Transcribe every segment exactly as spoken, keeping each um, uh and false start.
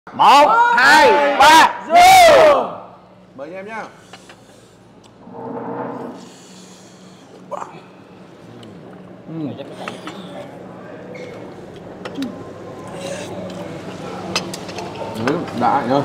Một, hai, ba, vô. Mời anh em nhá. Ừ. Đã nhá.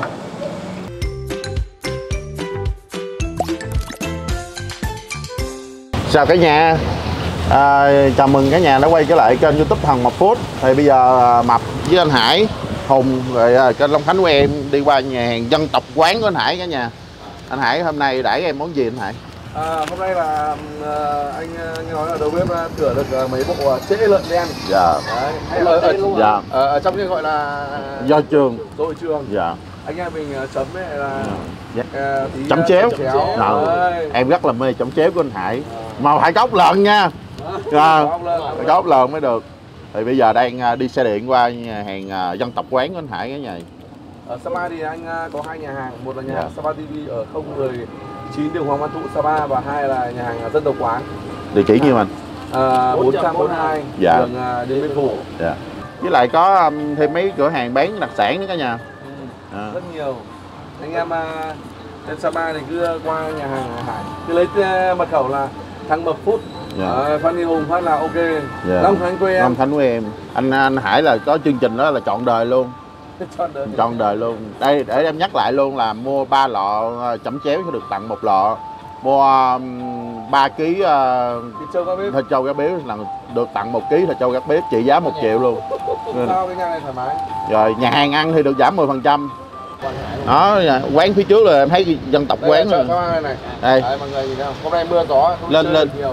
Chào cả nhà, à, chào mừng cả nhà đã quay trở lại kênh YouTube Thần Mập Food. Thì bây giờ Mập với anh Hải, Hùng rồi kênh Long Khánh của em đi qua nhà hàng dân tộc quán của anh Hải cả nhà. Anh Hải hôm nay đãi em món gì anh Hải? À, hôm nay là uh, anh nghe nói là đầu bếp uh, rửa được uh, mấy bộ uh, trễ lợn đen. Dạ. Đấy, hay là ở, dạ. ở, ở trong cái gọi là do trường. Dội trường. Dạ. Anh em mình uh, chấm ấy là dạ. uh, tí, chấm chéo. Chấm chéo. Dạ. Em rất là mê chấm chéo của anh Hải. À. Mà phải cốc lợn nha. À, phải cốc lợn mới được. Thì bây giờ đang đi xe điện qua nhà hàng dân tộc quán của anh Hải cả nhà. Ở Sapa thì anh có hai nhà hàng, một là nhà dạ. hàng Sapa ti vi ở không một chín đường Hoàng Văn Thụ Sapa và hai là nhà hàng dân tộc quán. Địa chỉ nhiêu anh? À, bốn trăm bốn mươi hai dạ. đường Điện Biên Phủ. Dạ. Với lại có thêm mấy cửa hàng bán đặc sản nữa cả nhà. Ừ, à. Rất nhiều. Anh em lên Sapa thì cứ qua nhà hàng Hải, cứ lấy mật khẩu là Thằng Mập Food. Dạ. À, Phan Huy Hùng phát là ok. Dạ. Long Khánh của em. Long Khánh của em. Anh anh Hải là có chương trình đó là chọn đời luôn. Chọn đời. Chọn đời luôn. Đây để em nhắc lại luôn là mua ba lọ chấm chéo sẽ được tặng một lọ. Mua ba ký thịt trâu cá bếp. Thịt trâu cá bếp là được tặng một ký thịt trâu cá bếp trị giá một triệu luôn. Sao cái nhà này thoải mái. Rồi nhà hàng ăn thì được giảm mười phần trăm. Đó, quán phía trước là em thấy dân tộc đây quán là rồi. Đây này. Đây. Đây mọi người nhìn thấy không? Hôm nay mưa gió không lên lên. Nhiều.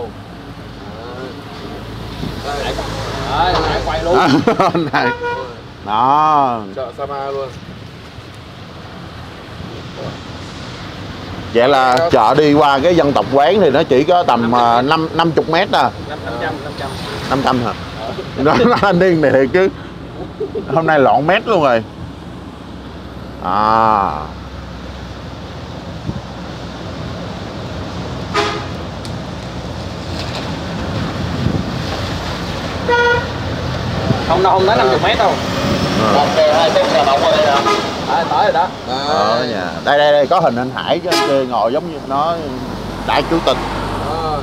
Đây. Đấy, này quay luôn. Này. Đó. Chợ Sapa luôn. Vậy là chợ đi qua cái dân tộc quán thì nó chỉ có tầm năm năm mươi mét à. năm trăm hả? Nó anh điên này thiệt chứ. Hôm nay lọn mét luôn rồi. À. Không đâu, không tới năm mươi mét đâu. Một hai tép là động rồi đó. À, tới rồi đó. Ở nhà. Đây đây đây có hình anh Hải chứ anh kia ngồi giống như nó đại chủ tịch. Rồi.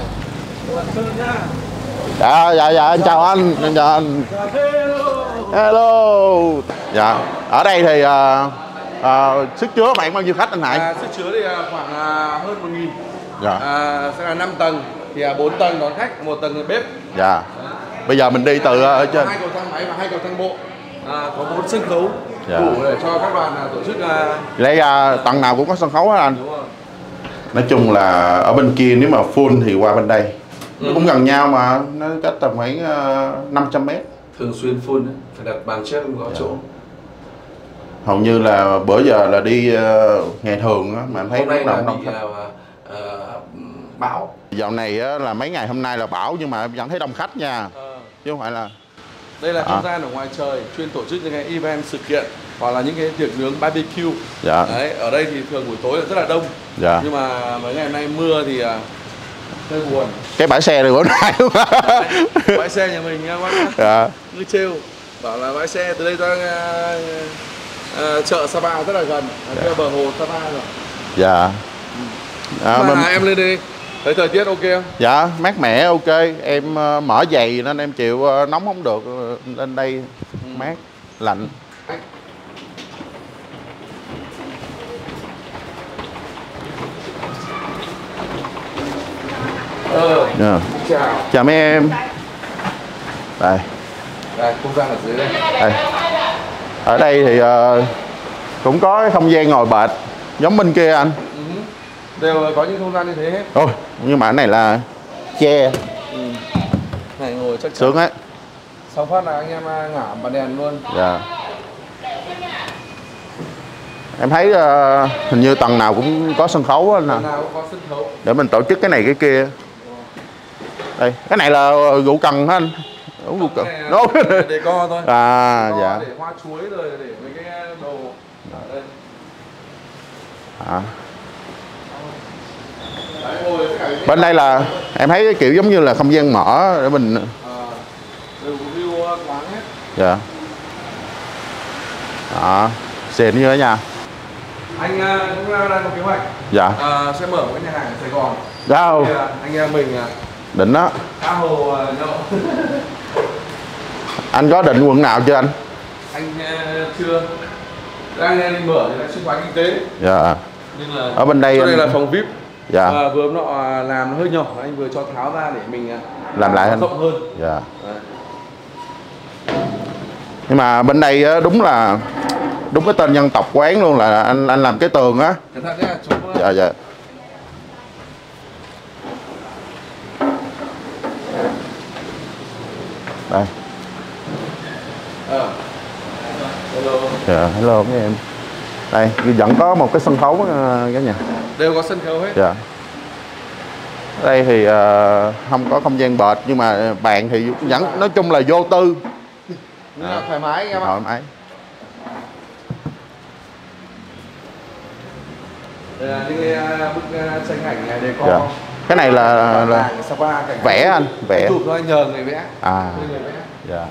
Dạ dạ dạ anh chào anh, anh chào anh. Hello. Dạ. Ở đây thì uh, uh, sức chứa khoảng bao nhiêu khách anh Hải? À, sức chứa thì khoảng uh, hơn một nghìn. Dạ. À, sẽ là năm tầng thì uh, bốn tầng đón khách, một tầng là bếp. Dạ. Bây giờ mình đi từ uh, ở trên. Hai cầu thang máy và hai cầu thang bộ. À, có bốn sân khấu. Dạ. Đủ để cho các đoàn uh, tổ chức. Uh... Đây uh, tầng nào cũng có sân khấu hết anh. Đúng rồi. Nói chung là ở bên kia nếu mà full thì qua bên đây. Ừ. Nó cũng gần nhau mà, nó cách tầm khoảng uh, năm trăm mét. Thường xuyên full phải đặt bàn chép không có dạ. chỗ. Hầu như là bữa giờ là đi uh, ngày thường á, mà em thấy hôm nay lúc nào là cũng bị đông khách. Uh, uh, bão. Dạo này á, là mấy ngày hôm nay là bão nhưng mà em vẫn thấy đông khách nha. À. Chứ không phải là. Đây là à. không gian ở ngoài trời chuyên tổ chức những cái event sự kiện hoặc là những cái tiệc nướng barbecue. Dạ. Đấy, ở đây thì thường buổi tối là rất là đông. Dạ. Nhưng mà mấy ngày hôm nay mưa thì uh, hơi buồn. Cái bãi xe này bữa nay luôn. Bãi xe nhà mình nha bác. Dạ. Cứ trêu bảo là bãi xe từ đây ra uh, uh, chợ Sapa rất là gần, ở dạ. bờ hồ Sapa rồi. Dạ. À, mà mình... em lên đi, thấy thời tiết ok không? Dạ, mát mẻ ok. Em uh, mở giày nên em chịu uh, nóng không được, lên đây ừ. mát, lạnh. Ờ, yeah. Chào. Chào mấy em. Đây. Đây, không gian ở dưới đây. Đây. Ở đây thì uh, cũng có cái không gian ngồi bệt giống bên kia anh. Ừ. Đều có những không gian như thế hết. Ôi, nhưng mà cái này là che. Ừ. Này ngồi chắc chắn. Sướng ấy. Xong phát là anh em ngả bàn đèn luôn. Dạ. Em thấy uh, hình như tầng nào cũng có sân khấu anh hả? Tầng nào cũng có sân khấu. Để mình tổ chức cái này cái kia. Đây, cái này là rượu cần hả anh? Uống rượu cần. Nó để co thôi. À co dạ. Để hoa chuối rồi để mấy cái đồ ở đây. À. Bên đây là em thấy cái kiểu giống như là không gian mở để mình. À, đều view quán hết. Dạ. Đó. xịn như thế nha. Anh uh, cũng uh, đang có kế hoạch. Dạ. Uh, sẽ mở một cái nhà hàng ở Sài Gòn. Đâu? Là anh em mình uh, định đó. cá hồ uh, nhậu. Anh có định quận nào chưa anh? Anh uh, chưa. Đang đi mở thì là sinh hoạt kinh tế. Dạ. Nhưng là ở bên đây chỗ anh... đây là phòng vi ai pi. Dạ. À, vừa nó làm nó hơi nhỏ, anh vừa cho tháo ra để mình làm lại rộng hơn. Dạ. Nhưng mà bên đây đúng là đúng cái tên dân tộc quán luôn, là anh anh làm cái tường á. Cẩn thận nhé, chú... Dạ dạ. Đây. À. Hello. Dạ, hello mấy em. Đây, vẫn có một cái sân khấu cả nhà. Đều có sân khấu hết. Dạ. Đây thì uh, không có không gian bệt, nhưng mà bàn thì vẫn nói chung là vô tư. À, thoải mái em ạ. Thoải mái. Đây là những bức tranh ảnh này để có. Dạ. Cái này là, là Sapa, vẽ anh, vẽ. Chụp thôi, nhờ người vẽ. À. Người vẽ. Dạ.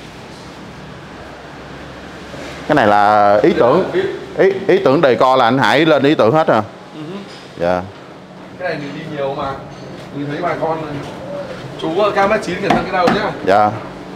Cái này là ý tưởng ý ý tưởng đề co là anh Hải lên ý tưởng hết à. Dạ. Cái này mình đi nhiều mà mình thấy bà con này. Chú cao mét chín cẩn thận cái đầu nhá. Dạ.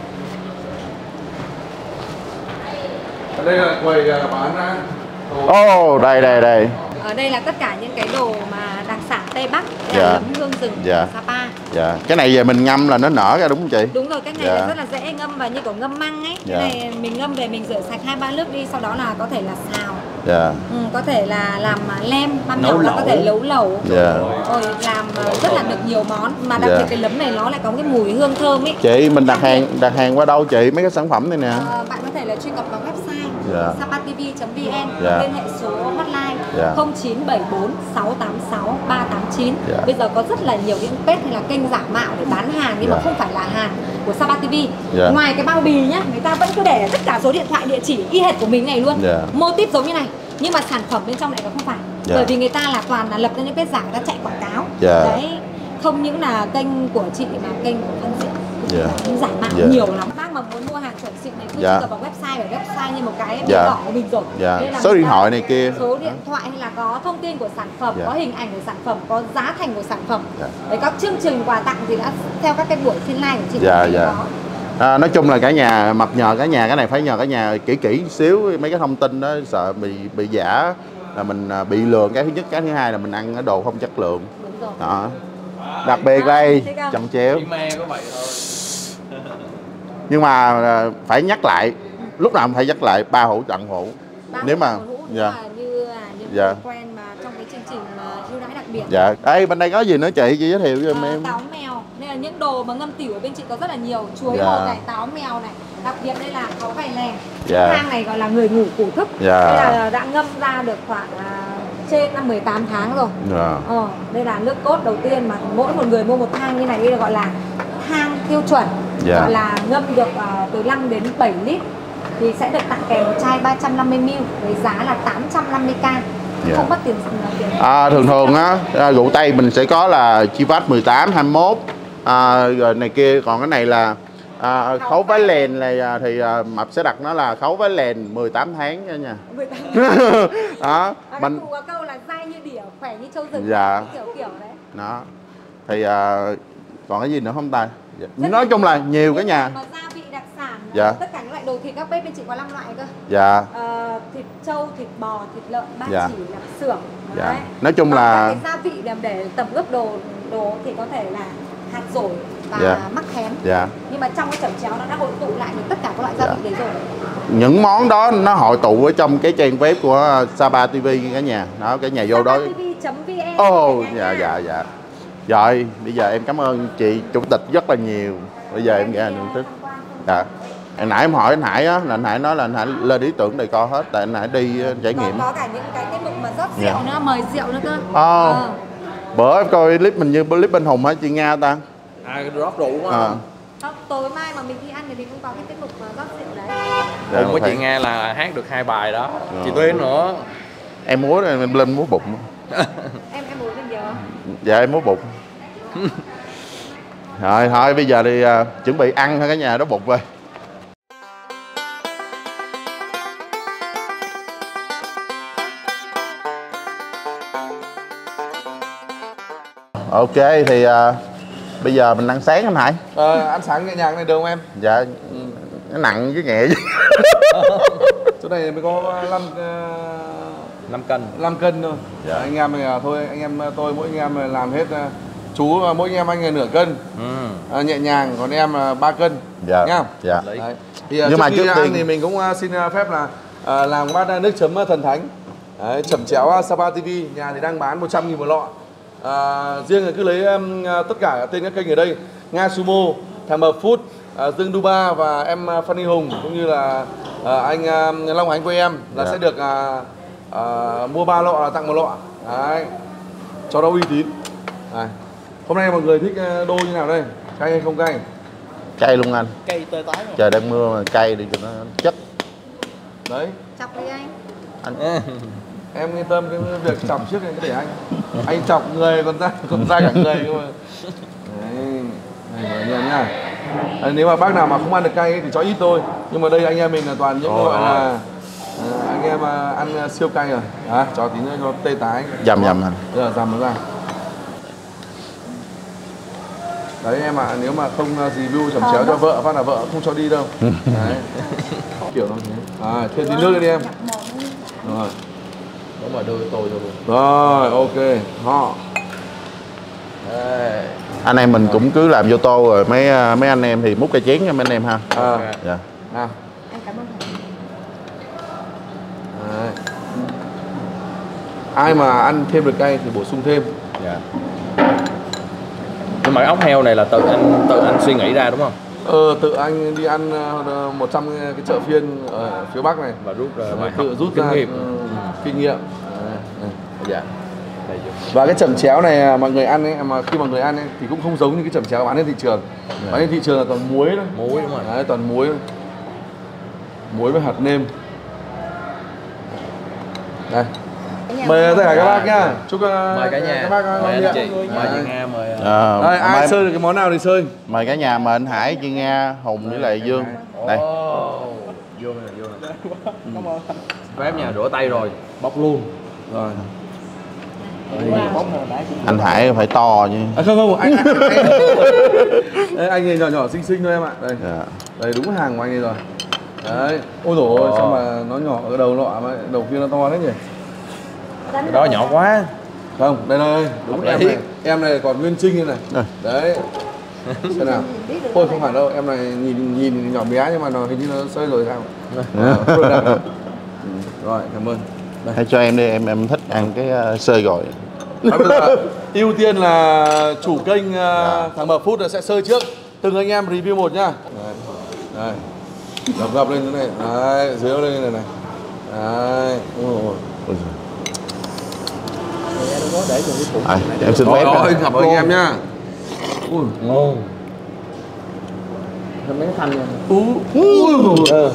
Ở đây là quầy bán ra. Ồ, oh, đây đây đây. Ở đây là tất cả những cái đồ mà đặc sản Tây Bắc, dạ. là nấm hương rừng, dạ. Sapa. Dạ. Cái này về mình ngâm là nó nở ra đúng không chị? Đúng rồi, cái này dạ. là rất là dễ ngâm và như kiểu ngâm măng ấy. dạ. Cái này mình ngâm về mình rửa sạch hai ba nước đi, sau đó là có thể là xào. Dạ. Ừ, có thể là làm lem, băm nhỏ là có thể nấu lẩu. dạ. Rồi làm rất là được nhiều món, mà đặc biệt dạ. cái nấm này nó lại có cái mùi hương thơm ấy. Chị mình đặt hàng đặt hàng qua đâu chị mấy cái sản phẩm này nè? À, bạn có thể là truy cập vào website dạ. sapatv chấm vn, dạ. liên hệ số hotline dạ. không chín bảy bốn sáu tám sáu ba tám chín. dạ. Bây giờ có rất là nhiều những page hay là kênh giả mạo để bán hàng nhưng dạ. mà không phải là hàng của Sapa ti vi. dạ. Ngoài cái bao bì nhá, người ta vẫn cứ để tất cả số điện thoại, địa chỉ y hệt của mình này luôn, dạ. mô típ giống như này, nhưng mà sản phẩm bên trong lại nó không phải. dạ. Bởi vì người ta là toàn là lập ra những page giả, người ta chạy quảng cáo. dạ. Đấy, không những là kênh của chị mà kênh của thân diện dạ. giả mạo dạ. nhiều lắm. Bác mà muốn mua hàng chuẩn xịn này cứ dạ. truy cập vào website, ở website như một cái dạ. đỏ của mình rồi. dạ. Số điện thoại này kia, số điện thoại hay là có thông tin của sản phẩm, dạ. có hình ảnh của sản phẩm, có giá thành của sản phẩm. dạ. Đấy, các chương trình quà tặng thì đã theo các cái buổi phiên live của chị. dạ, dạ. À, nói chung là cả nhà mặc nhờ cả nhà cái này phải nhờ cả nhà kỹ kỹ xíu mấy cái thông tin đó, sợ bị bị giả là mình bị lừa. Cái thứ nhất, cái thứ hai là mình ăn cái đồ không chất lượng. Đúng rồi. Đó. Đặc biệt đây chồng chéo. Nhưng mà phải nhắc lại, lúc nào cũng phải nhắc lại ba hũ tặng hũ. Nếu mà dạ. như là những dạ. quen mà trong cái chương trình mà ưu đãi đặc biệt. Dạ. Đây bên đây có gì nữa chị, chị giới thiệu cho à, em. Táo mèo, đây là những đồ mà ngâm tỉu ở bên chị có rất là nhiều, chuối dạ. hồ này, táo mèo này. Đặc biệt đây là có vài lèn. dạ. Hang này gọi là người ngủ củ thức. dạ. Đây là đã ngâm ra được khoảng uh, trên năm mười tám tháng rồi. dạ. ờ, Đây là nước cốt đầu tiên mà mỗi một người mua một thang như này, đây là gọi là thang tiêu chuẩn. dạ. Gọi là ngâm được uh, từ năm đến bảy lít thì sẽ được tặng kèm một chai ba trăm năm mươi mi li lít với giá là tám trăm năm mươi k. dạ. Không mất tiền, tiền à, thường thường á rượu Tây mình sẽ có là Chivas mười tám, hai mươi mốt à, rồi này kia. Còn cái này là à, khấu vái lèn này thì à, Mập sẽ đặt nó là khấu vái lèn mười tám tháng nha nha. mười tám tháng. Đó, à, mình có câu là dai như đỉa, khỏe như trâu rừng. dạ. kiểu kiểu đấy. Đó. Thì à, còn cái gì nữa không ta? Dạ. Nói chung là nhiều cái nhà. Mà gia vị đặc sản, dạ. tất cả những loại đồ thịt các bếp bên chị có năm loại cơ. Dạ. À, thịt trâu, thịt bò, thịt lợn, ba dạ. chỉ, lạp xưởng. Dạ. Đấy. Nói chung còn là cái gia vị để, để tẩm ướp đồ đồ thì có thể là hạt dổi và dạ. mắc khén. dạ. Nhưng mà trong cái chẩm chéo nó đã hội tụ lại được tất cả các loại gia dạ. vị đấy rồi. Những món đó nó hội tụ ở trong cái trang web của Sapa ti vi cả nhà. Đó, cái nhà vô đó. sapatv chấm vn. Ồ, oh, dạ dạ dạ. Rồi, bây giờ em cảm ơn chị chủ tịch rất là nhiều. Bây giờ em nghe anh thích. Dạ. Hồi nãy em hỏi anh Hải á, là anh Hải nói là anh Hải lên ý tưởng đề co hết, tại anh Hải đi trải nghiệm. Có cả những cái tiết mục mà rót rượu dạ. nữa, mời rượu nữa cơ. Ồ. Oh. À. Bữa em coi clip mình như clip bên Hùng hả chị Nga ta? À, rót rượu mà. À. Không, tối mai mà mình đi ăn thì mình cũng có cái tiết mục mà rót rượu đấy. Dạ, Hùng với chị Nga là hát được hai bài đó. Rồi. Chị Tuyến nữa. Em múa em lên múa bụng. em em múa lên giờ. Dạ em múa bụng. Rồi thôi bây giờ thì uh, chuẩn bị ăn thôi cả nhà, đói bụng rồi. Ok thì uh, bây giờ mình ăn sáng anh Hải. Ờ, ăn sáng nhẹ nhàng này được không em? Dạ. Ừ. Nó nặng với nhẹ chứ. Chỗ này mới có năm năm cân. năm cân thôi. Dạ. Anh em này thôi, anh em tôi mỗi anh em làm hết, chú mỗi anh em anh là nửa cân. Ừ. À, nhẹ nhàng, còn em là ba cân. Dạ. Nhá. Dạ. Đấy. Thì nhưng trước mà khi trước ăn tiên... thì mình cũng xin phép là à, làm bát nước chấm thần thánh. Đấy, chẩm chéo Sapa ti vi, nhà thì đang bán một trăm nghìn một lọ. À, riêng là cứ lấy um, tất cả tên các kênh ở đây: Nga Sumo, Thằng Mập Food, à, Dương Duba và em Phan Hùng, cũng như là à, anh à, Long Ánh của em là dạ. sẽ được à, à, mua ba lọ là tặng một lọ. Đấy, cho nó uy tín. Đấy. Hôm nay mọi người thích đô như nào đây? Cay hay không cay? Cay luôn anh. Cay tơi tái. Trời đang mưa mà cay đi cho nó chất. Đấy. Chọc đi anh. Anh. Em yên tâm cái việc chọc trước này cứ để anh. Anh chọc người còn ra còn ra cả người cơ mà. Đấy. Này anh em nhá. À, nếu mà bác nào mà không ăn được cay thì cho ít thôi. Nhưng mà đây anh em mình là toàn những gọi là à, anh em ăn siêu cay rồi. À, cho tí nữa cho tê tái. Dầm dầm anh. Giờ dầm nó ra. Đấy em ạ, à, nếu mà không review chẩm chéo cho vợ, phát là vợ không cho đi đâu. Đấy. Kiểu nó thế. À, thêm tí nước lên đi em. Rồi. Đúng rồi, đưa tôi cho luôn. Rồi, ok. Họ. Đây. Anh em mình cũng cứ làm vô tô rồi mấy mấy anh em thì múc cây chén cho mấy anh em ha. À. Dạ. Nào. Anh cảm ơn. Đấy. Ai mà ăn thêm được cay thì bổ sung thêm. Dạ. Nhưng mà cái ốc heo này là tự anh tự anh suy nghĩ ra đúng không? Ờ, tự anh đi ăn một trăm cái chợ phiên ở phía Bắc này và rút ra và tự rút ra nghiệm. Ừ, kinh nghiệm. À, dạ. Và cái chẩm chéo này mọi người ăn ấy, mà khi mọi người ăn ấy, thì cũng không giống như cái chẩm chéo bán trên thị trường. Yeah. Bán trên thị trường là toàn muối thôi. Muối đúng rồi. Đấy, toàn muối thôi. Muối với hạt nêm. Đây. Mời tất cả các bác nhá. Chúc mời cả nhà. Các bác mời anh chị, mời chị Nga, mời. À, đây, ai mời... sơi được cái món nào thì sơi. Mời cả nhà, mời anh Hải, chị Nga, Hùng với lại Dương. Đây. Vô này, vô này. Cảm ơn. Phép nhà rửa tay rồi, bóc luôn. Rồi. Anh Hải phải to chứ. À, không không, anh anh, anh, anh, anh này nhỏ nhỏ xinh xinh thôi em ạ. Đây. Yeah. Đây đúng hàng của anh ấy rồi. Đấy. Ôi dồi ôi, sao mà nó nhỏ ở đầu lọ mà đầu kia nó to thế nhỉ? Cái đó nhỏ quá. Không, đây đây, đúng em này. Em này còn nguyên trinh như này. Đây. Đấy. Xem nào. Ôi không phải đâu, em này nhìn nhìn nhỏ bé nhưng mà nó hình như nó sơi rồi sao? Yeah. Rồi, cảm ơn. Đây. Hãy cho em đi, em em thích ăn cái uh, sơi gỏi. À, bây giờ ưu tiên là chủ kênh uh, yeah. Thằng Mập Food sẽ sơi trước. Từng anh em review một nhá. Đây. Đây. Gập gập lên thế này. Đấy, dưới lên này này. Đấy. Ôi ôi. À, em xin phép rồi, gặp anh em nhá. Ui, ngon. Mấy cái thanh này. Ui. Ờ.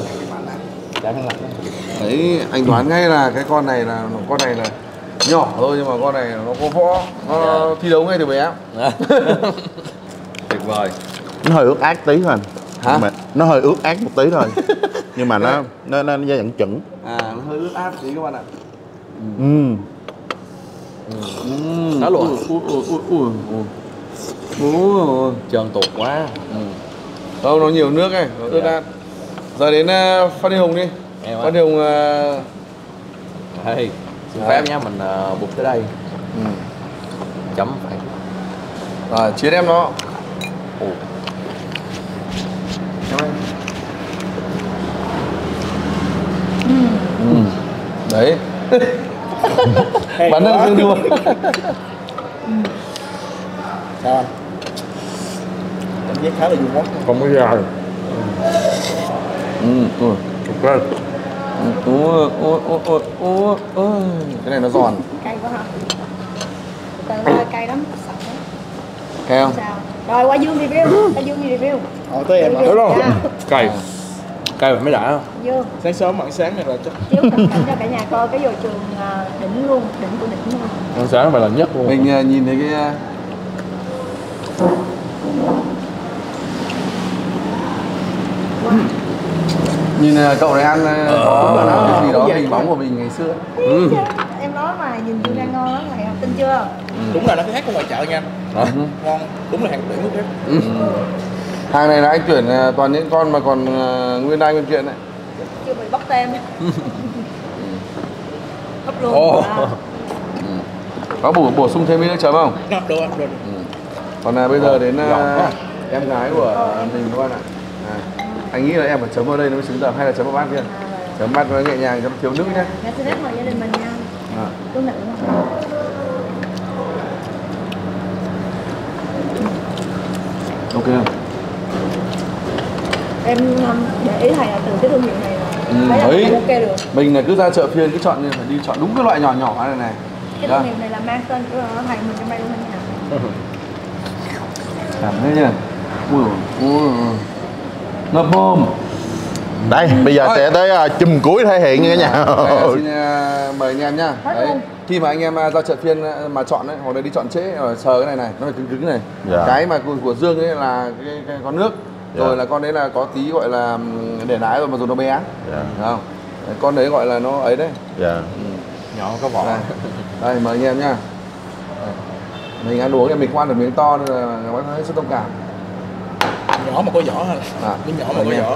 Đấy, anh đoán ngay là cái con này là con này là nhỏ thôi nhưng mà con này nó có võ, nó yeah. thi đấu ngay từ bé. Tuyệt vời. Nó hơi ướt át tí thôi. Hả? Mà nó hơi ướt át một tí thôi. Nhưng mà nó nó nó giai đoạn chuẩn. À, nó hơi ướt át tí các bạn ạ. Ừ. Ừ. Đó luôn. Ui ui ui ui. Ui. Trơn tuột quá. Ừ. Đâu nó nhiều nước này, nó ướt át. Giờ đến uh, Phan Hùng đi. Phan Hùng uh... hey, xin phép nhá, mình uh, buộc tới đây. Ừ. Chấm phải. Rồi, chiến em nó. Ồ. Ừ. Đấy. Bắn đang dương đua. Sao anh? Cảm giác khá là vui mốt. Không có dài. Ừ, ừ. Ok. Ôi, ôi, ôi, ôi, ôi, ôi. Cái này nó giòn. Cay quá hả? Từ hơi cay lắm, sợ lắm. Cay không? Sao? Rồi qua Dương review, qua Dương review. Ờ, tới em đúng không? Cay. Cay mới đã không? Dương. Sáng sớm ăn sáng này là chắc. Chiếu cẩn thận cho cả nhà coi cái dồi trường đỉnh luôn, đỉnh của đỉnh luôn. Ăn sáng phải là nhất luôn. Mình uh, nhìn thấy cái wow. Nhìn uh, cậu này ăn uh, có uh, cái gì đó hình bóng của mình ngày xưa. Ừ. Em nói đó mà nhìn chưa ra ngon lắm mày, tin chưa? Ừ. Đúng là nó khác của ngoài chợ nha. Ừ. Ngon, đúng là hàng tuyển nước đấy. Ừ. Hàng này là anh tuyển toàn những con mà còn nguyên đai nguyên kiện đấy. Chưa bị bóc tem. Bóc luôn. Ồ. Có bổ bổ sung thêm nước chấm không? Ngập luôn, luôn. Ừ. Còn là bây giờ đến uh, em gái của mình các bạn ạ. À, anh nghĩ là em phải chấm vào đây nó mới xứng tầm hay là chấm vào bát kia? Chấm bát nó nhẹ nhàng, chấm thiếu nước nhé. Dạ xin phép mời gia đình mình nha. À. Đúng nữ không? Ok không? Em để ý thầy là từ cái thương hiệu này là ừ, thấy ok được. Mình là cứ ra chợ phiên cứ chọn phải đi chọn đúng cái loại nhỏ nhỏ này này. Cái thương hiệu này là mang tên của thầy mình trong đây luôn anh nhỉ? Cảm thấy chưa? Ui, ui, ngập mồm. Đây, bây giờ Ôi. sẽ tới uh, chùm cuối thể hiện như cả nhà. Đây, xin uh, mời anh em nhá. Đấy. Khi mà anh em uh, ra chợ phiên uh, mà chọn ấy, hoặc là đi chọn trễ rồi sờ cái này này, nó phải cứng cứng này. Dạ. Cái mà của, của Dương ấy là cái, cái con nước. Dạ. Rồi là con đấy là có tí gọi là để nái rồi mà dù nó bé. Dạ. Đúng không? Đấy, con đấy gọi là nó ấy đấy. Dạ. Ừ. Nhỏ có vỏ. Đây. Đây mời anh em nhá. Mình ăn uống thì mình không ăn được miếng to nên là bác thấy rất thông cảm. Nhỏ mà có vỏ hả? À, miếng nhỏ mà có vỏ.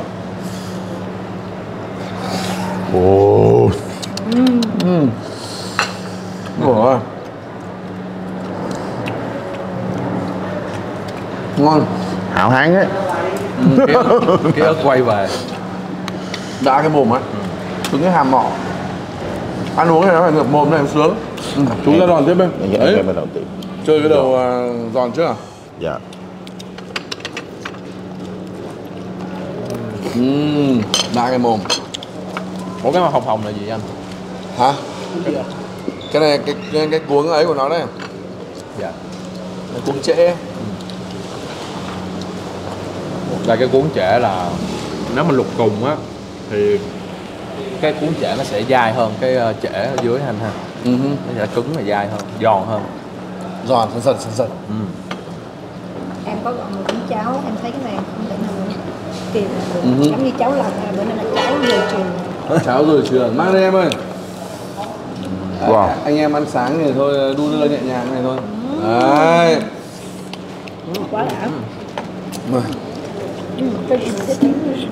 Ồ. Ừm. Ừm. Ủa. Ngon. Hảo hán ấy. Ừ, cái, cái ớt quay về. Đã cái mồm á. Cứng cái hàm mỏ. Ăn uống này nó phải ngập mồm này sướng. Ừ. Chúng ta đòn tiếp bên. Đấy. Chơi cái đầu uh, giòn trước à? Dạ. Uhm, đã cái mồm. Ủa cái màu hồng hồng là gì anh? Hả? Cái, cái này cái, cái cái cuống ấy của nó đây. Dạ. Cái cuống trễ. Ừ. Là cái cuốn trễ là nếu mà lục cùng á thì cái cuốn trễ nó sẽ dai hơn cái trễ ở dưới anh ha. Ừ. Nó sẽ cứng và dai hơn, giòn hơn. Giòn sần sần sần sần. Ừ. Em có gọi một miếng cháo, em thấy cái này không thể nào kìm được. Ừ. Giống như cháo lòng, bữa nay là cháo rồi trường. Cháo rồi trường, mang đây em ơi. Wow. À, anh em ăn sáng thì thôi đu đưa nhẹ nhàng này thôi. Ừ. Đấy. Ừ, quá đã. Ừ. Ừ, cái gì thích tiếng đi.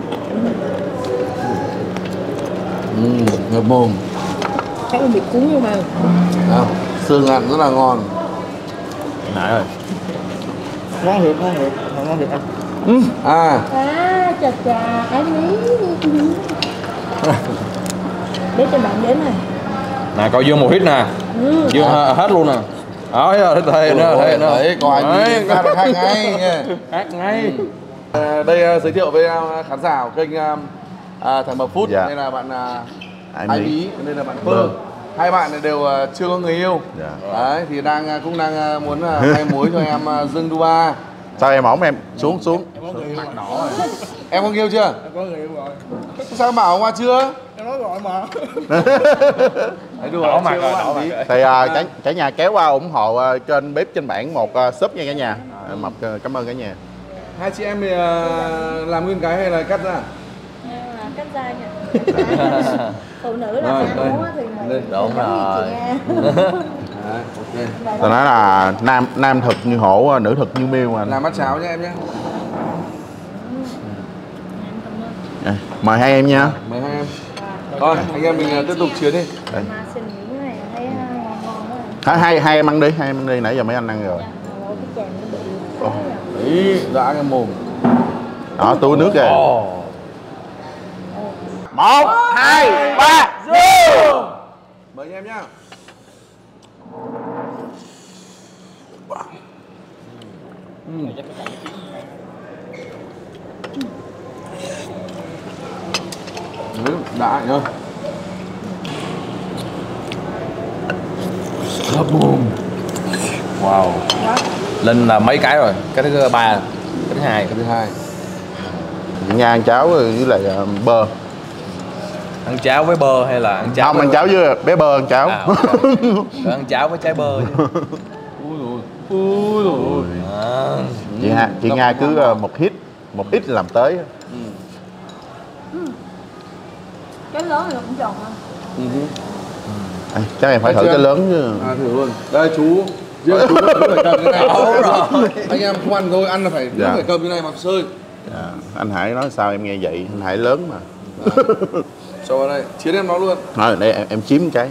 Ừ, ngập mồm. Chắc là bị cuốn nhưng mà. À, xương ăn rất là ngon. Nãy rồi. Ngon thiệt, ngon thiệt, ngon thiệt anh. Ừ. À. À, chà chà, em lý. Để cho bạn đến này. Nè coi Dương một hít nè. Ừ. Dương à. Hết luôn nè. Đó, thấy nó, thấy nó. Đấy, có anh nhìn ra được hay ngay nha. Hát ngay. À, đây uh, giới thiệu với uh, khán giả của kênh uh, uh, Thằng Bập Food. Dạ. Đây là bạn uh, Ai Bí, đây là bạn Pơ. Hai bạn này đều uh, chưa có người yêu. Dạ. Đấy, thì đang uh, cũng đang uh, muốn uh, may mối cho em uh, Dương Duba. Sao em ổn em? Xuống xuống. Em có người yêu rồi. Em có người yêu chưa? Em có người yêu rồi. Sao em bảo hôm qua chưa? Em nói rồi mà. Đấy đùa, đỏ mặt rồi, đỏ mặt. Thì uh, cả, cả nhà kéo qua ủng hộ uh, trên bếp trên bảng một uh, sub nha cả nhà. Uh, Mập uh, cảm ơn cả nhà. Hai chị em thì uh, làm nguyên cái hay là cắt ra? À, cắt ra nha. Phụ nữ là rồi, phải múa thì mình đúng rồi. Đấy, ok. Tôi nói là nam nam thực như hổ, nữ thực như miêu mà. Làm bát cháo nha em nhé. À, mời hai em nha. Mời hai em. Thôi, anh em mình tiếp tục chuyến đi. Đây. Hai, hai hai em ăn đi, hai em ăn đi, nãy giờ mấy anh ăn rồi. Ý, đã cái mồm. Đó, túi nước kìa. Một, hai, ba, vô. Mời anh em nhá. Ừ. Ừ, đã nhá. Hấp mồm. Wow. Linh là mấy cái rồi? Cái thứ ba, cái thứ hai, cái thứ hai. Nha ăn cháo với lại bơ. Ăn cháo với bơ hay là ăn cháo? Không, ăn cháo với bé bơ ăn cháo. À, okay. Ăn cháo với trái bơ chứ. Ui dồi, ui dồi. À. Chị Nga, chị Nga cứ một hít, một ít làm tới. Ừ. Ừ. Cái lớn thì cũng tròn hơn. Ừ. À, chắc em phải thử cái lớn chứ. À, thử luôn. Đây chú, riêng chú vẫn phải cầm cái này. Rồi. Anh em không ăn thôi, ăn là phải dạ. phải cầm cái này mà sơi. Dạ. Anh Hải nói sao em nghe vậy, anh Hải lớn mà. Cho vào đây, chiến em nó luôn. Rồi đây em, em chiếm cái.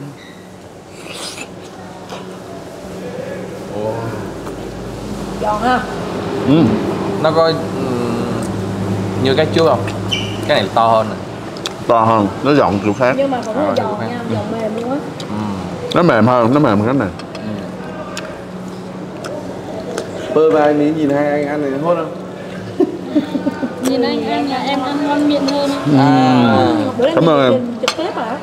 Oh. Giòn ha. Ừ. Nó có um, như cái trước không? Cái này to hơn này. To hơn, nó giòn kiểu khác. Nhưng mà còn rất là giòn nha, giòn mềm luôn á. Ừ. Nó mềm hơn, nó mềm hơn cái này. Bơ và anh ấy nhìn hai anh ăn này hốt không? Nhìn anh anh là em ăn ngon miệng hơn. À. Cảm ơn em. Trực tiếp hả?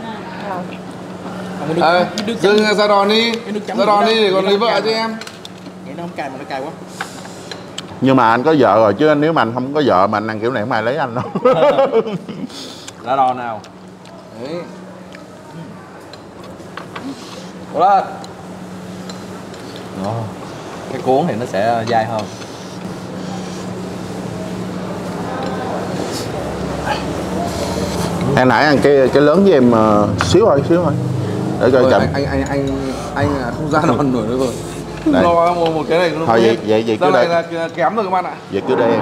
À, dừng ra đòn đi, ra đòn đi để còn lấy vợ cho em. Nó không cay mà nó cay quá. Nhưng mà anh có vợ rồi chứ nếu mà anh không có vợ mà anh ăn kiểu này không ai lấy anh đâu. Lá đo nào. Đấy. Đó. Đó. Cái cuốn thì nó sẽ dai hơn. Hồi nãy ăn cái cái lớn với em uh, xíu thôi, xíu thôi. Để coi chậm. Anh anh anh anh anh không ra đòn nổi nữa rồi. Lo một, một cái này nó thôi vậy vậy vậy cứ đây. Là kém rồi các bạn ạ. Vậy cứ đây em.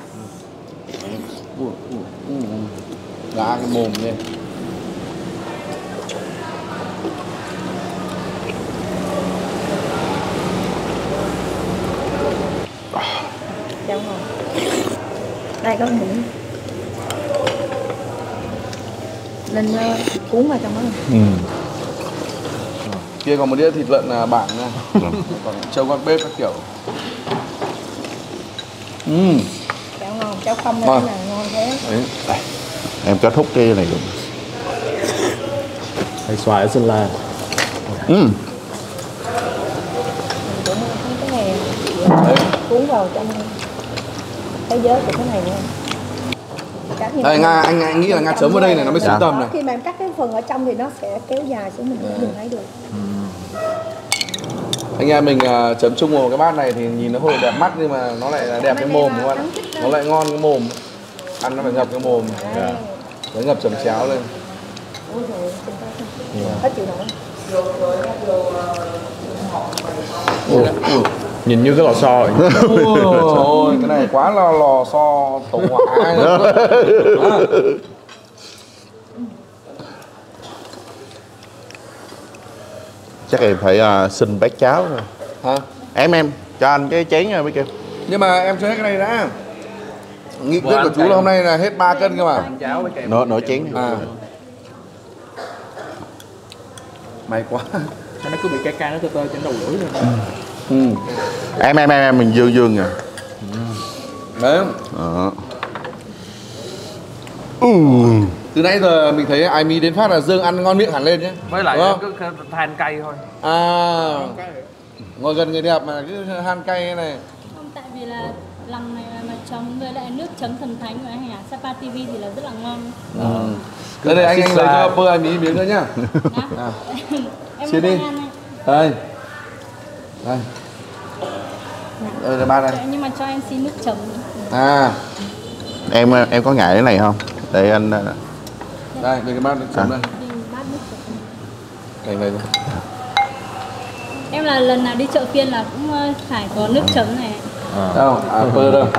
Đá cái mồm đi. Chào ngon. Đây có miếng. Lên uh, cuốn vào trong đó. Ừ. Kia còn một đĩa thịt lợn là bản nha. Còn trâu con bếp các kiểu. Ừ. Cháo ngon, cháo không nên là ngon thế. Đấy. Đây. Em kết thúc cái này luôn. Hay xoài ở Sơn La. Ừ. Cái này cuốn vào trong thế giới của cái này nha. Đây Nga, anh, anh nghĩ là Nga chấm vào đây này nó mới xứng tầm này. Khi mà em cắt cái phần ở trong thì nó sẽ kéo dài xuống mình đừng thấy được. Anh em mình uh, chấm chung vào cái bát này thì nhìn nó hơi đẹp mắt nhưng mà nó lại là đẹp cái mồm đúng không ạ? Nó lại ngon cái mồm. Ăn nó phải ngập cái mồm. À. Nó ngập chấm cháo lên. Ôi trời, hết chịu nổi. Nhìn như cái lò xo vậy. Ôi, cái này quá là lò xo tổ hỏa. Chắc em phải uh, xin bát cháo rồi. Hả? Em em cho anh cái chén rồi mới kêu. Nhưng mà em cho hết cái này đã. Nghị quyết của chú là hôm nay là hết ba cân cơ mà. Nửa nửa chén. À. May quá. Nó cứ bị cay cay nó tơ tơ trên đầu lưỡi rồi. Ừ. Em em em em mình dương dương nè. Đấy. Đó. Ừ. Từ nãy giờ mình thấy ai mi đến phát là Dương ăn ngon miệng hẳn lên nhé. Với lại đúng cứ than cay thôi. À. Ngồi gần người đẹp mà cứ han cay này. Không, tại vì là lòng này mà chấm với lại nước chấm thần thánh của anh à, Sapa ti vi thì là rất là ngon. Ừ. Đây đây anh anh lấy cho Pơ ai mi miếng nữa nhá. À. Em Chia đi. Đây. Đây. Đây là ba đây. Nhưng mà cho em xin nước chấm. À. Em em có ngại cái này không? Để anh đây, đây cái bát nước chấm đây. Bát nước chấm. Đây này. Em là lần nào đi chợ phiên là cũng phải có nước chấm này. À. Đâu, à Pơ đâu.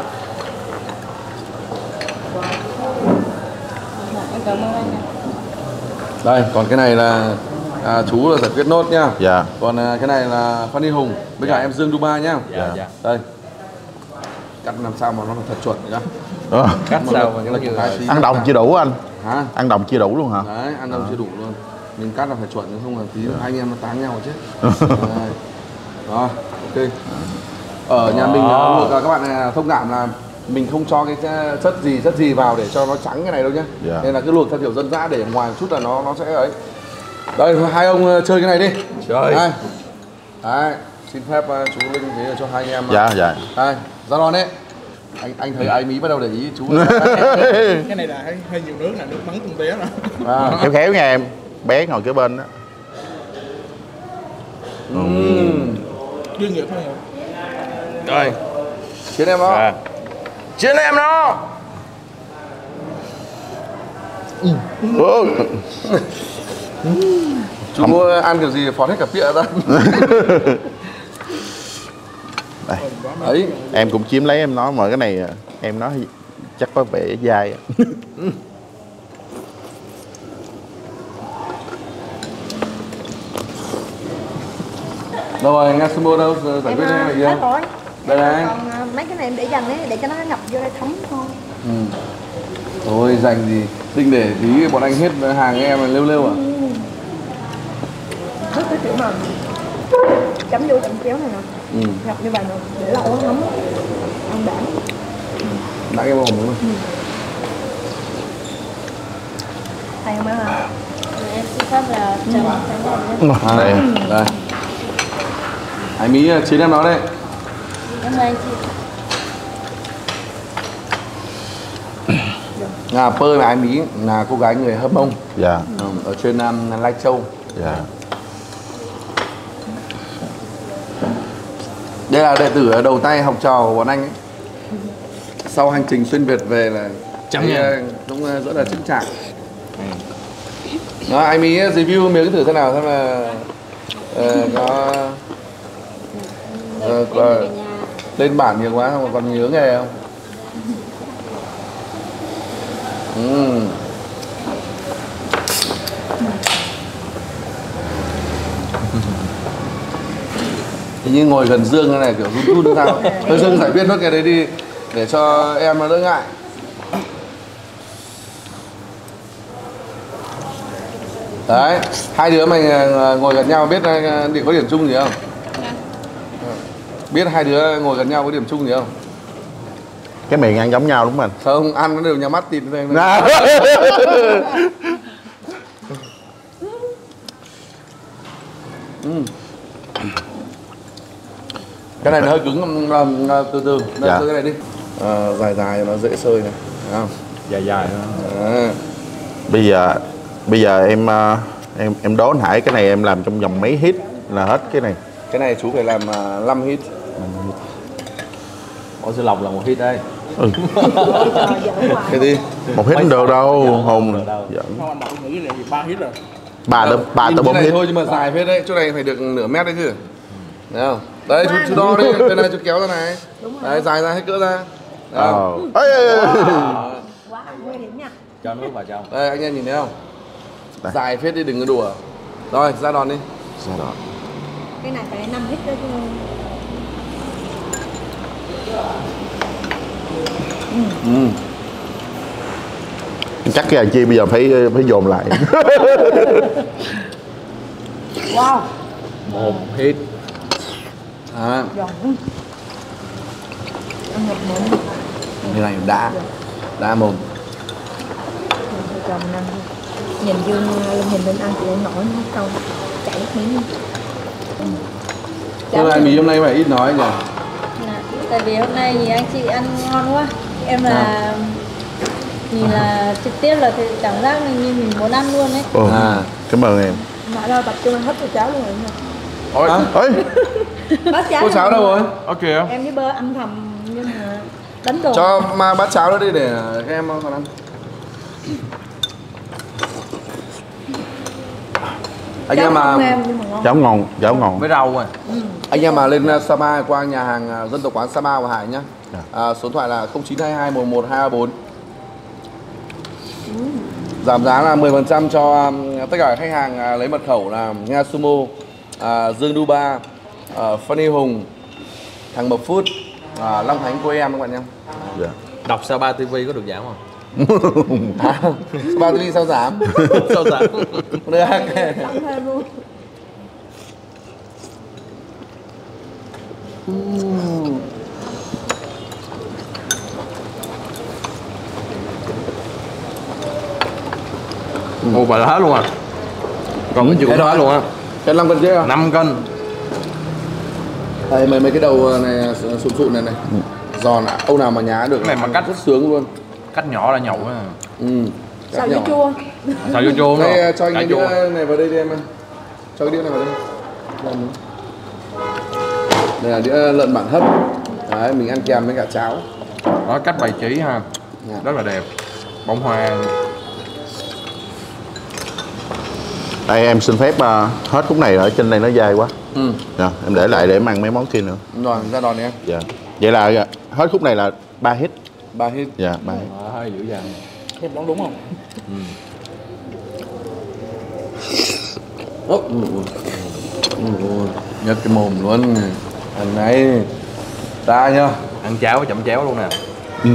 Em cảm ơn anh ạ. Đây, còn cái này là à, chú là giải quyết nốt nhá. Dạ. Còn à, cái này là Phan Hùng với cả em Dương Dubai nhá. Dạ, dạ. Đây. Cắt làm sao mà nó thật chuẩn vậy đó. Đó. Cắt sao mà cái là Ăn đồng chưa đủ anh? Hả? Ăn đồng chưa đủ luôn hả? Đấy, ăn đồng chưa đủ luôn. Mình cắt là phải chuẩn chứ không là tí hai anh em nó tán nhau chứ. Đấy. Rồi, ok. Ở nhà mình luộc các bạn này thông cảm là mình không cho cái chất gì chất gì vào để cho nó trắng cái này đâu nhá. Dạ. Nên là cứ luộc theo kiểu dân dã để ngoài một chút là nó nó sẽ ấy. Đây, hai ông chơi cái này đi. Chơi. Đây. Đấy, xin phép chú Linh thế là cho hai anh em. Dạ, dạ. Đây, ra đòn đấy. Anh anh thấy ai mí bắt đầu để ý chú. Cái này là hơi, hơi nhiều nước là nước bắn tung té rồi. À. Khéo khéo nha em. Bé ngồi kế bên đó. Uhm. Chuyên nghiệp thôi. Rồi. Chiến em đó. À. Chiến em đó. Ừ. Chú không... có ăn kiểu gì phọt hết cả pịa ra. Đây. Đấy. Em cũng chiếm lấy em nói mà cái này em nói chắc có vẻ dai. Đâu rồi, Nga Sumo đâu? Giải quyết này kia. Rồi. Đây này. Còn mấy cái này em để dành đấy, để cho nó ngập vô đây thấm thôi. Ừ. Thôi dành gì, định để tí bọn anh hết hàng em là lêu lêu à? Thức cái kiểu mà chấm vô chấm chéo này nè. Ừ. Ngập như vậy nè, để lâu nó thấm. Ăn đảm. Đã cái bồn đúng không? Ừ. Hay không má hả? Em xin phép là chấm chấm À, đây. Đây. Hải Mỹ chiến em nó đây. Cảm ơn anh chị. Nga Pơ và Hải Mỹ là cô gái người Hâm Mông. Dạ. Ở trên um, Lai Châu. Dạ. Đây là đệ tử đầu tay học trò của bọn anh ấy. Sau hành trình xuyên Việt về là Chấm nha. cũng rất là chững chạc. Đó, anh Mỹ review miếng thử xem nào xem là uh, có, uh, có lên bản nhiều quá không còn nhớ nghề không? Uhm. Thì như ngồi gần Dương thế này kiểu run run sao? Thôi Dương giải quyết nốt cái đấy đi để cho em nó đỡ ngại. Đấy, hai đứa mày ngồi gần nhau biết thì có điểm chung gì không? Dạ. Biết hai đứa ngồi gần nhau có điểm chung gì không? Cái miệng ăn giống nhau đúng không anh? Không, ăn nó đều nhắm mắt tịt về. Ừ. Cái này nó hơi cứng, từ từ, đây, dạ. cái này đi. À, dài dài nó dễ sơi này, thấy không? Dài dài đó. À. Bây giờ bây giờ em em em đố anh Hải cái này em làm trong vòng mấy hit là hết cái này. Cái này chú phải làm uh, năm hit. Ủa sư lọc là một hit đây. Ừ. Cái gì? Một hit không được đâu, hồn. Không, anh bảo nghĩ là ba hit rồi. Ba tới ba tới bốn hit. Thôi nhưng mà dài phết đấy, chỗ này phải được nửa mét đấy chứ. Thấy không? Đấy, chú, chú đo đi, bên này chú kéo ra này. Đấy, dài ra hết cỡ ra. Ờ. Ê, ê, ê. Quá nguy hiểm nha. Cho nước vào trong. Đây, anh em nhìn thấy không? Đây. Dài phết đi, đừng có đùa. Rồi, ra đòn đi. Ra đòn. Cái này phải năm hít đó chứ. Ừ. Chắc cái anh Chi bây giờ phải phải dồn lại. Wow. Một hit. À, Giòn. Ăn ngập mồm. như này đã. Đã mồm. Cho mình ăn thôi. Nhìn Dương nhìn lên ăn chị em nổi nó câu chảy miếng. Nhưng mà anh Mỹ hôm nay phải ít nói nhỉ? Dạ. Tại vì hôm nay nhìn anh chị ăn ngon quá. Em là nhìn là trực tiếp là thì cảm giác như mình muốn ăn luôn đấy. Ồ, À. cảm ơn em. Mà đâu tập trung ăn hết cái cháo luôn rồi nha. Ôi, Ơi, Bát cháo. cô cháo đâu rồi? Ok. Em với bơ âm thầm nhưng mà đánh đồ. Cho mà bát cháo đó đi để các em còn ăn. Anh em mà cháo ngon, cháo ngon. Với rau à. anh em mà lên Sapa qua nhà hàng dân tộc quán Sapa của Hải nhá. À, số điện thoại là không chín hai hai một một hai ba bốn. Giảm giá là mười phần trăm cho um, tất cả khách hàng uh, lấy mật khẩu là Nga Sumo, uh, Dương Duba, uh, Funny Hùng, thằng Mập Food, uh, Long Thánh của em các bạn nhé. Dạ. Đọc Sapa ti vi có được giảm không? À, Sapa ti vi sao giảm? Sao giảm? Được. Tăng thêm luôn. Một vài lá luôn à. Còn cái chịu lá luôn á. Cân năm cân chứ à? năm cân. Đây mấy mấy cái đầu này sụn sụn này này. Giòn à, ông nào mà nhá được Cái này mà cắt rất sướng luôn. Cắt nhỏ là nhậu á. Ừ. Xào với chua. Xào vô chua Đây, không? cho anh cái chua. đĩa này vào đây đi em ơi. Cho cái đĩa này vào đây. Đây là đĩa lợn bản hấp. Đấy, mình ăn kèm với cả cháo. Đó, cách bày trí ha. Dạ. Rất là đẹp. Bông hoa. Đây em xin phép uh, hết khúc này ở trên đây nó dai quá. Ừ. Dạ, em để lại để em ăn mấy món kia nữa. Rồi ra đòn đi em. Dạ. Vậy là hết khúc này là ba hit. Ba hit. Dạ, ba hit. À, hơi dữ dằn. Thêm món đúng không? Ừ. Oh. Nhật cái mồm luôn. Thằng này ta nhá. Ăn cháo chậm chéo luôn nè. Ừ.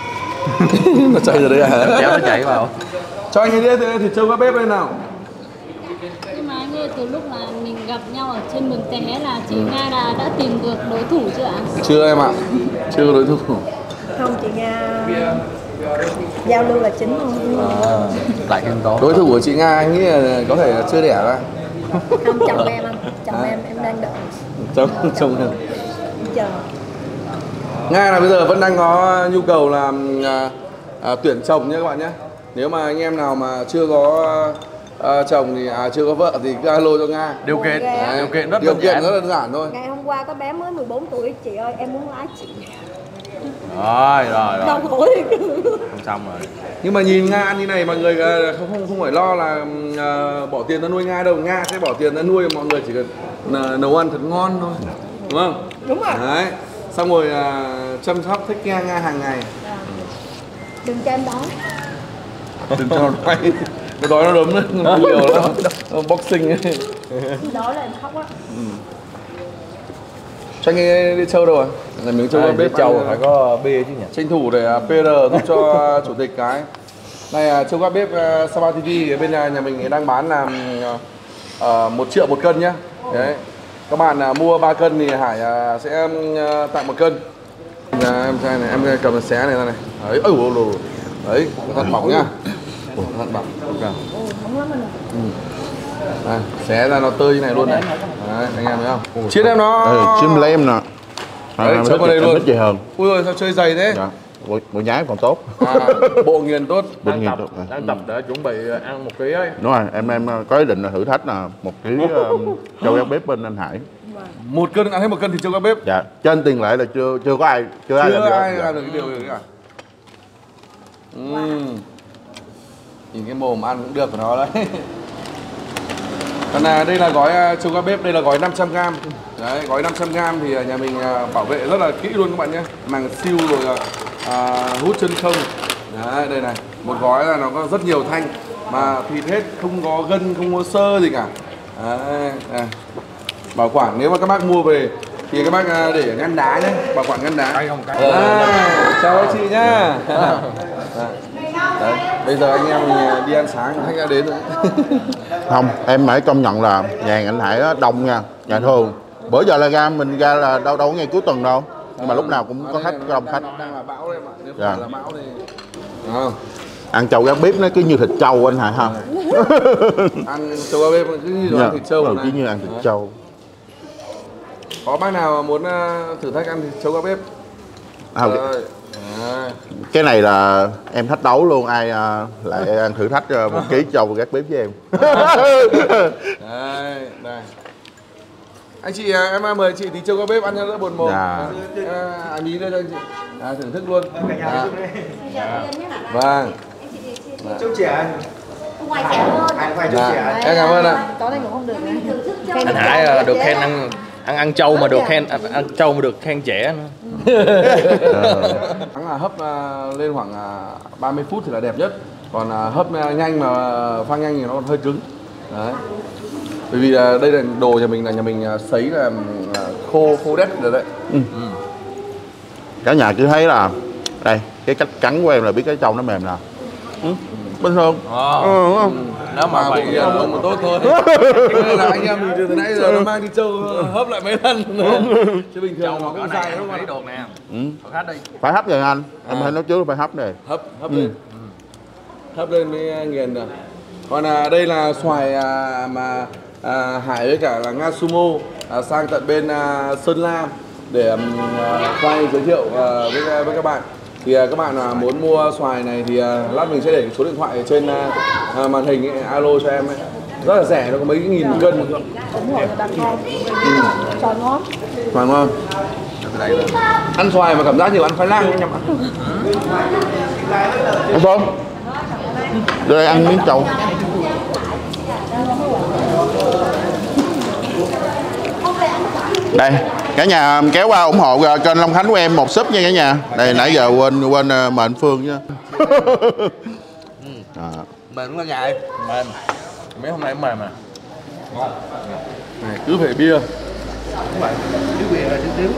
Nó chạy ra đây à? Chéo nó chạy vào. Cho anh đi thịt trâu các bếp đây nào. Nhưng mà anh ơi, từ lúc là mình gặp nhau ở trên đường té là chị Nga đã, đã tìm được đối thủ chưa ạ? Chưa em ạ. Chưa có đối thủ. Không, chị Nga giao lưu là chính luôn. À, lại thêm có. Đối thủ của chị Nga anh nghĩ là có thể là chưa đẻ ra. Không, chồng em anh, chồng à. em em đang đợi. Chồng chồng em. Chờ. Nga là bây giờ vẫn đang có nhu cầu là à, à, tuyển chồng nhé các bạn nhé. Nếu mà anh em nào mà chưa có à, chồng thì à, chưa có vợ thì cứ alo cho Nga. Điều kiện, Đấy, điều kiện rất điều đơn kiện giản. rất đơn giản thôi. Ngày hôm qua có bé mới mười bốn tuổi, chị ơi em muốn lái chị. Rồi, rồi, rồi. Đau khổ thì Không xong rồi. Nhưng mà nhìn Nga ăn như này mọi người à, không không không phải lo là à, bỏ tiền ra nuôi Nga đâu. Nga sẽ bỏ tiền ra nuôi, mọi người chỉ cần à, nấu ăn thật ngon thôi, đúng không? đúng rồi. Đấy. Xong rồi à, chăm sóc thích Nga Nga hàng ngày. Đừng cho em đói. Đừng cho nó đói. Nó đói nó đấm đấy, nó liều lắm. Boxing ấy. Đói là em khóc á. Ừ. Cho anh ấy đi châu đâu rồi? Là miếng châu À, bếp châu ăn, phải có bia chứ nhỉ. tranh thủ để pê rờ giúp cho chủ tịch cái. Này châu các bếp uh, Sapa ti vi ở bên nhà, nhà mình đang bán là uh, một triệu một cân nhá. Đấy. Các bạn uh, mua ba cân thì Hải uh, sẽ uh, tặng một cân. Nhà em trai này, em cầm xé này ra này. Đấy, ôi ôi ôi. Đấy, thật bỏng nhá. Ồ, thật bỏng. Okay. Ừ. Đây, xé ra nó tơi như này luôn này. Đấy, anh em thấy không? Chiên em nó. Ừ, chim lem nè. Đấy, cho vào đây luôn. Thích gì hơn. Ui ơi, sao chơi dày thế? Dạ. Bộ, bộ nhái còn tốt. À, bộ nghiền tốt. Bộ Đang nghiền tập, tốt. đang tập để chuẩn bị ăn một ký ấy. Đúng rồi, em em có ý định là thử thách là một ký um, châu gác bếp bên anh Hải. Một cân ăn hết một cân thịt trâu các bếp. Dạ, trên tiền lệ là chưa chưa có ai chưa, ai Chưa làm được. ai Dạ. làm được cái điều này cả. Uhm. Nhìn cái mồm ăn cũng được của nó đấy. Còn là đây là gói trâu các bếp, đây là gói năm trăm gram. Đấy, gói năm trăm gram thì nhà mình bảo vệ rất là kỹ luôn các bạn nhé. Màng siêu rồi à, hút chân không. Đấy, đây này, một gói là nó có rất nhiều thanh mà thịt hết, không có gân, không có xơ gì cả. Đấy, đây. Bảo quản nếu mà các bác mua về thì các bác để ngăn đá nhé, bảo quản ngăn đá. Cái không cái. À, chào anh chị nhá. Đấy, bây giờ anh em mình đi ăn sáng, khách đã đến rồi. Không, em phải công nhận là nhà hàng anh Hải đó đông nha, nhà thường. Bữa giờ là ra mình ra là đâu đâu có ngày cuối tuần đâu, nhưng mà lúc nào cũng có khách, có đông khách. Đang là bão đấy mà, nếu Dạ. phải là bão thì không. Ăn trâu gác bếp nó cứ như thịt trâu anh Hải ha. Ăn trâu gác bếp cứ như đồ ăn thịt trâu Dạ, này. cứ như ăn thịt trâu. Có bác nào muốn thử thách ăn thịt trâu gác bếp? À, Rồi. À. cái này là em thách đấu luôn, ai uh, lại ăn thử thách uh, một ký trâu gác bếp với em. Đây, đây. Anh chị, em mời chị tí trâu gác bếp ăn cho đỡ buồn mồm. Dạ. À, anh ý đưa cho anh chị. À, thưởng thức luôn. À. Vâng. Chúc trẻ anh. Ngoài trẻ hơn. Anh phải chúc Dạ. trẻ. Em cảm ơn ạ. Có này cũng không được. Anh Hải được khen ăn ăn ăn trâu mà được khen ăn, ăn trâu mà được khen trẻ nữa. Thắng là hấp uh, lên khoảng uh, ba mươi phút thì là đẹp nhất. Còn uh, hấp uh, nhanh mà uh, pha nhanh thì nó còn hơi cứng. Đấy. Bởi vì uh, đây là đồ nhà mình là nhà mình uh, sấy là uh, khô khô đét rồi đấy. Ừ. Cả nhà cứ thấy là đây cái cách cắn của em là biết cái trâu nó mềm nè. Ừ. Bình thường. Ờ. Ừ, đúng không? Nếu mà Mà vậy bụng là ông mà tốt thôi. Nên là anh em mình từ nãy giờ nó mang đi trâu hấp lại mấy lần. Chứ bình thường nó cũng dài đúng thấy không? được nè. Ừ. Có khách đi. Phải hấp rồi anh, em À. thấy nói trước phải hấp này. Hấp hấp Ừ. lên. Hấp lên mới nghiền được. Còn à, đây là xoài à, mà à, Hải với cả là Nga Sumo à, sang tận bên à, Sơn La để um, à, quay giới thiệu à, với với các bạn. Thì à, các bạn à, muốn mua xoài này thì à, lát mình sẽ để số điện thoại ở trên à, à, màn hình ấy, alo cho em ấy. Rất là rẻ, nó có mấy nghìn một cân. Đúng rồi, đặt ngon. Xoài ngon. Xoài ngon. Ăn xoài mà cảm giác như ăn khoai lang ấy nhầm ạ. Không không? Đưa đây ăn miếng trâu. Đây, cả nhà kéo qua ủng hộ kênh Long Khánh của em một súp nha cả nhà. Đây nãy giờ quên quên mời anh Phương chứ. À. Mềm đúng không ngại? Mềm. Mấy hôm nay cũng mềm mà. Ngon. Này, cứ phải bia. Đúng vậy. Thiếu bia là thiếu thiếu.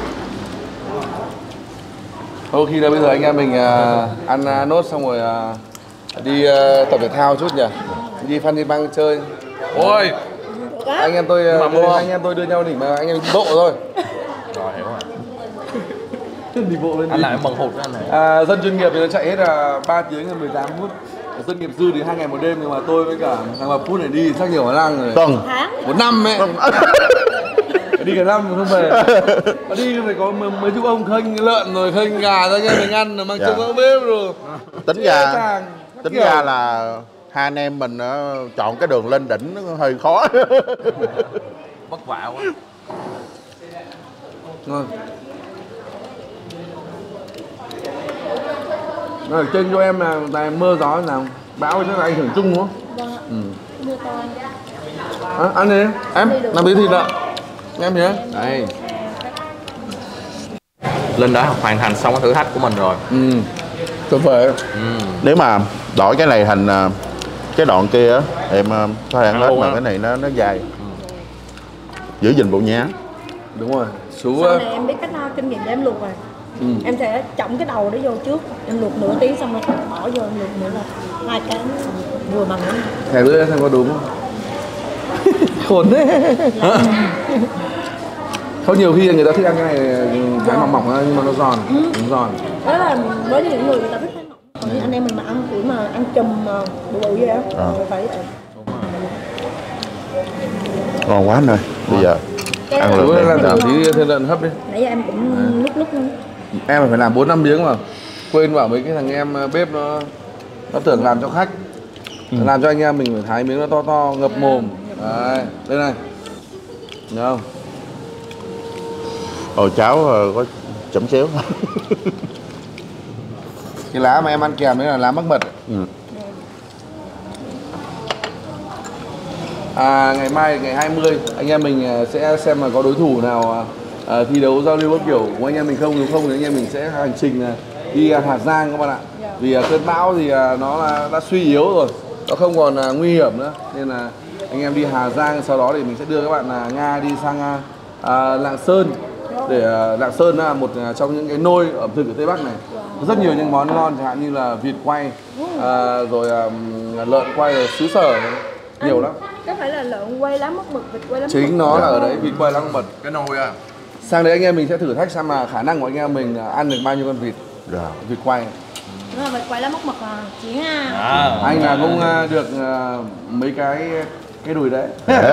Thôi khi là bây giờ anh em mình uh, ăn uh, nốt xong rồi uh, đi uh, tập thể thao chút nhỉ? Đi Phan Xi Păng chơi. Ôi. Anh em tôi uh, đưa, anh em tôi đưa nhau đỉnh mà anh em đi bộ thôi. Rồi hiểu rồi. Đi bộ lên. Anh lại mần hụt anh này. À, dân chuyên nghiệp thì nó chạy hết là ba tiếng là mười tám phút. Dân nghiệp dư thì hai ngày một đêm, nhưng mà tôi với cả thằng Mập Phút này đi chắc nhiều khả năng rồi. Tuần. Một năm ấy. Đi cả năm không về. Mà đi phải có mấy chục ông khênh lợn rồi khênh gà ra nghe mình ăn rồi mang chung vào bếp rồi. Tính ra tính ra là hai anh em mình uh, chọn cái đường lên đỉnh nó hơi khó. Vất vả quá. Rồi. Rồi trên cho em là tại mưa gió nào bão chắc là ảnh hưởng chung đúng không? Vâng ạ. Ừ. Mưa to. À, ăn đi em làm tí thịt ạ. Em nhé. Đây. Linh đã hoàn thành xong cái thử thách của mình rồi. Ừ. Tuyệt vời. Ừ. Nếu mà đổi cái này thành uh, cái đoạn kia á, em uh, có thể ăn hết mà cái này nó nó dài. Ừ. Giữ gìn bộ nhá. Đúng rồi. Chú sau này em biết cách uh, kinh nghiệm để em luộc rồi. Ừ. Em sẽ chậm cái đầu để vô trước, em luộc nửa tiếng xong rồi bỏ vô em luộc nữa là hai cái vừa bằng nữa. Thèm nữa xem có đúng không? Khốn thế. Không, nhiều khi người ta thích ăn cái này cái mỏng mỏng nhưng mà nó giòn, ừ. Nó giòn. Đó là với những người người ta thích cái mỏng. Còn như anh em mình mà ăn kiểu mà ăn chùm bự bự vậy á, rồi phải ngon quá anh ơi. Bây giờ cái ăn được làm giảm tí thêm lợn hấp đi. nãy giờ em cũng à. lúc lúc luôn. Em phải làm bốn năm miếng mà quên bảo mấy cái thằng em bếp nó nó tưởng làm cho khách, ừ. Làm cho anh em mình phải thái miếng nó to to ngập à, mồm. Đấy, đây này, được không? Ồ, cháo có chấm chéo. Cái lá mà em ăn kèm đấy là lá mắc mật. Ừ. À, ngày mai ngày hai mươi anh em mình sẽ xem là có đối thủ nào à, thi đấu giao lưu các kiểu của anh em mình không, nếu không thì anh em mình sẽ hành trình đi Hà Giang các bạn ạ. Vì cơn bão thì nó là đã suy yếu rồi, nó không còn nguy hiểm nữa, nên là anh em đi Hà Giang, sau đó thì mình sẽ đưa các bạn là Nga đi sang à, Lạng Sơn. Để uh, Lạng Sơn là một uh, trong những cái nôi ẩm thực ở Tây Bắc này, rất nhiều những món ngon, chẳng hạn như là vịt quay, uh, rồi uh, lợn quay ở xứ sở này, nhiều anh, lắm. Có phải là lợn quay lá mắc mật, vịt quay lá mắc chính mật. Nó là ở đấy, vịt quay lá mắc mật. Cái nồi à. Sang đấy anh em mình sẽ thử thách xem là khả năng của anh em mình ăn được bao nhiêu con vịt, yeah. Vịt quay. Đúng rồi, vịt quay lá mắc mật à, chiến à. À. Anh là cũng uh, được uh, mấy cái cái đùi đấy.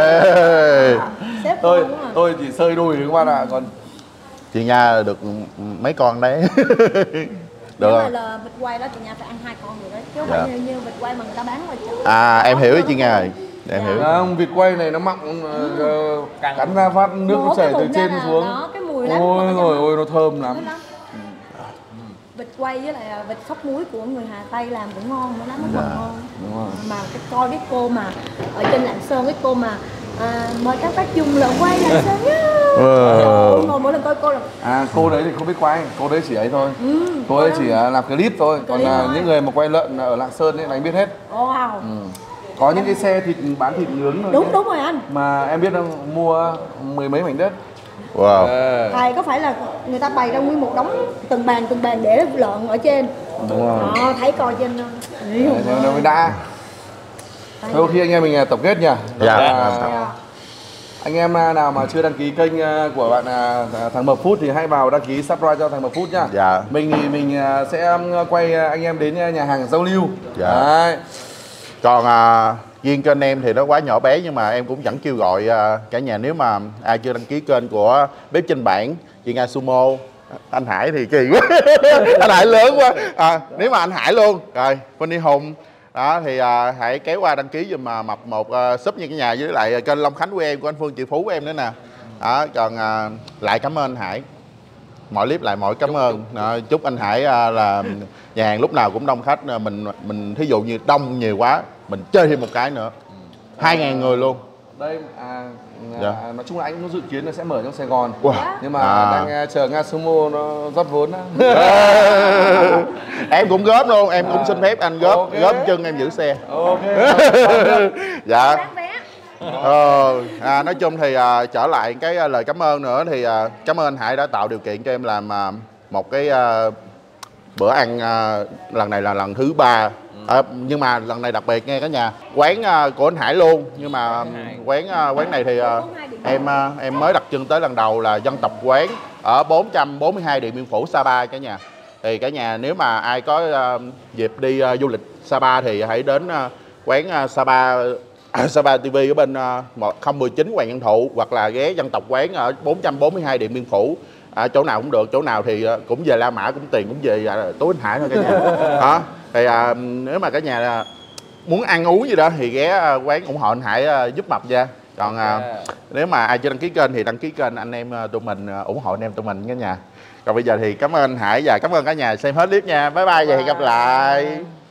tôi tôi chỉ sơi đùi các bạn ạ, còn chị Nga được mấy con đấy. Được không? Là vịt quay đó chị Nga phải ăn hai con rồi đấy, chứ không phải như, như vịt quay mà người ta bán ngoài chợ. À, em hiểu chị Nga rồi. Em dạ. hiểu. Không, vịt quay này nó mọng ừ. uh, cắn ra phát nước nó chảy từ trên xuống. Đó, cái mùi lắm. Ôi rồi ôi nó thơm lắm. lắm. Ừ. Vịt quay với lại vịt khóc muối của người Hà Tây làm cũng ngon nữa lắm, nó còn dạ. ngon. Đúng rồi. Mà cái coi cái cô mà ở trên Lạng Sơn, cái cô mà à, mời các bác dùng lợn quay Lạng Sơn nhá. Ừ. Ngồi mỗi lần coi cô là à cô đấy thì không biết quay, cô đấy chỉ ấy thôi. Ừ, cô ấy chỉ làm clip thôi, clip còn là những người mà quay lợn ở Lạng Sơn ấy là anh biết hết. Wow. Ừ. Có những cái xe thịt bán thịt nướng rồi. Đúng đúng rồi anh. Mà em biết không, mua mười mấy mảnh đất. Wow. À. Thầy có phải là người ta bày ra nguyên một đống từng bàn từng bàn để lợn ở trên. Đúng rồi. Đó, thấy coi trên nó mới đã. Thôi khi anh em mình tổng kết nhỉ. Dạ. À, anh em nào mà chưa đăng ký kênh của bạn thằng Mập Food thì hãy vào đăng ký subscribe cho thằng Mập Food nhá. Dạ. Mình thì mình sẽ quay anh em đến nhà hàng giao lưu. Dạ. Đấy. Còn à, riêng kênh em thì nó quá nhỏ bé, nhưng mà em cũng vẫn kêu gọi à, cả nhà, nếu mà ai chưa đăng ký kênh của Bếp Trên Bảng, chị Nga Sumo, anh Hải thì kỳ quá. Anh Hải lớn quá à, nếu mà anh Hải luôn rồi Phenny Hùng đó thì à, hãy kéo qua đăng ký giùm mà Mập một uh, sub như cái nhà, với lại kênh Long Khánh của em, của anh Phương Triệu Phú của em nữa nè. Đó, còn à, lại cảm ơn anh Hải, mọi clip lại mọi cảm chúc, ơn chúc. À, chúc anh Hải à, là nhà hàng lúc nào cũng đông khách, mình mình thí dụ như đông nhiều quá mình chơi thêm một cái nữa, hai ngàn người luôn, Đây à, dạ. à nói chung là anh cũng dự kiến là sẽ mở trong Sài Gòn. Wow. Nhưng mà à. đang chờ Nga Sumo nó rót vốn á. Em cũng góp luôn, em cũng à. xin phép anh góp, okay. góp chân em giữ xe. Ok. Dạ. Ờ, à, nói chung thì à, trở lại cái à, lời cảm ơn nữa thì à, cảm ơn anh Hải đã tạo điều kiện cho em làm à, một cái à, bữa ăn à, lần này là lần thứ ba. À, nhưng mà lần này đặc biệt nghe cả nhà, quán uh, của anh Hải luôn, nhưng mà um, quán uh, quán này thì uh, em uh, em mới đặt chân tới lần đầu là dân tộc quán ở bốn trăm bốn mươi hai Điện Biên Phủ, Sapa cả nhà. Thì cả nhà nếu mà ai có uh, dịp đi uh, du lịch Sapa thì hãy đến uh, quán uh, Sapa uh, Sapa ti vi ở bên uh, không một chín Hoàng Văn Thụ, hoặc là ghé dân tộc quán ở bốn trăm bốn mươi hai Điện Biên Phủ. À, chỗ nào cũng được, chỗ nào thì uh, cũng về La Mã, cũng tiền cũng về uh, tối anh Hải thôi cả nhà. Đó. Thì à, nếu mà cả nhà à, muốn ăn uống gì đó thì ghé à, quán ủng hộ anh Hải à, giúp mập nha. Còn à, nếu mà ai chưa đăng ký kênh thì đăng ký kênh, anh em à, tụi mình à, ủng hộ anh em tụi mình cả nhà. Còn bây giờ thì cảm ơn anh Hải và cảm ơn cả nhà xem hết clip nha. Bye bye và hẹn gặp lại.